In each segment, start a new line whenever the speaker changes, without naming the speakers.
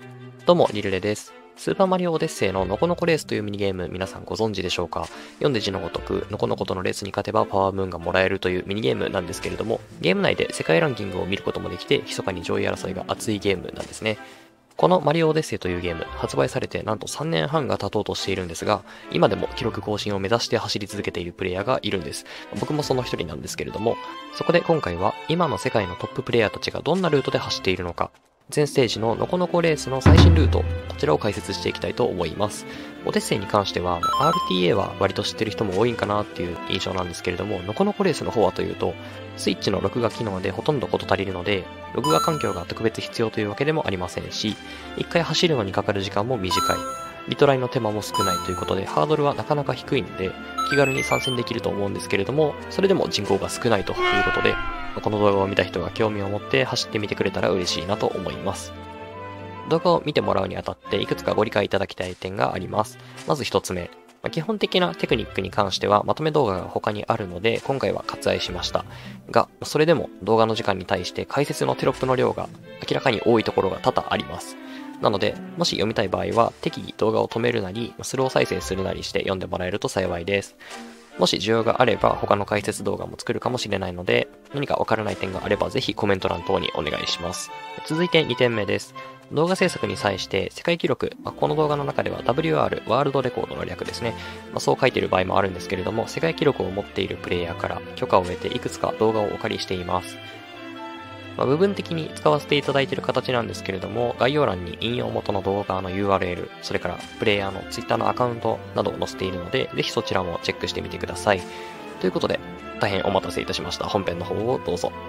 どうも、リルレです。スーパーマリオオデッセイのノコノコレースというミニゲーム、皆さんご存知でしょうか？読んで字のごとく、ノコノコとのレースに勝てばパワームーンがもらえるというミニゲームなんですけれども、ゲーム内で世界ランキングを見ることもできて、密かに上位争いが熱いゲームなんですね。このマリオオデッセイというゲーム、発売されてなんと3年半が経とうとしているんですが、今でも記録更新を目指して走り続けているプレイヤーがいるんです。僕もその一人なんですけれども、そこで今回は今の世界のトッププレイヤーたちがどんなルートで走っているのか、全ステージのノコノコレースの最新ルート、こちらを解説していきたいと思います。オデッセイに関しては、RTA は割と知ってる人も多いんかなっていう印象なんですけれども、ノコノコレースの方はというと、スイッチの録画機能でほとんど事足りるので、録画環境が特別必要というわけでもありませんし、一回走るのにかかる時間も短い、リトライの手間も少ないということで、ハードルはなかなか低いので、気軽に参戦できると思うんですけれども、それでも人口が少ないということで、この動画を見た人が興味を持って走ってみてくれたら嬉しいなと思います。動画を見てもらうにあたっていくつかご理解いただきたい点があります。まず一つ目。基本的なテクニックに関してはまとめ動画が他にあるので今回は割愛しました。が、それでも動画の時間に対して解説のテロップの量が明らかに多いところが多々あります。なので、もし読みたい場合は適宜動画を止めるなり、スロー再生するなりして読んでもらえると幸いです。もし需要があれば他の解説動画も作るかもしれないので、何かわからない点があればぜひコメント欄等にお願いします。続いて2点目です。動画制作に際して世界記録、この動画の中では WR、ワールドレコードの略ですね。そう書いている場合もあるんですけれども、世界記録を持っているプレイヤーから許可を得ていくつか動画をお借りしています。部分的に使わせていただいている形なんですけれども、概要欄に引用元の動画の URL、それからプレイヤーの Twitter のアカウントなどを載せているので、ぜひそちらもチェックしてみてください。ということで、大変お待たせいたしました。本編の方をどうぞ。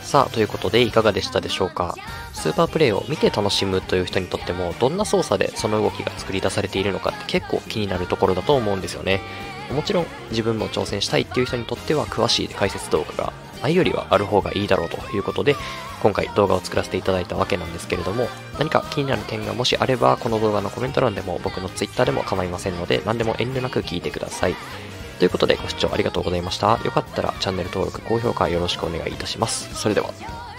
さあ、ということでいかがでしたでしょうか。スーパープレイを見て楽しむという人にとっても、どんな操作でその動きが作り出されているのかって結構気になるところだと思うんですよね。もちろん自分も挑戦したいっていう人にとっては詳しい解説動画がないよりはある方がいいだろうということで、今回動画を作らせていただいたわけなんですけれども、何か気になる点がもしあれば、この動画のコメント欄でも僕の Twitter でも構いませんので、何でも遠慮なく聞いてください。ということでご視聴ありがとうございました。よかったらチャンネル登録、高評価よろしくお願いいたします。それでは。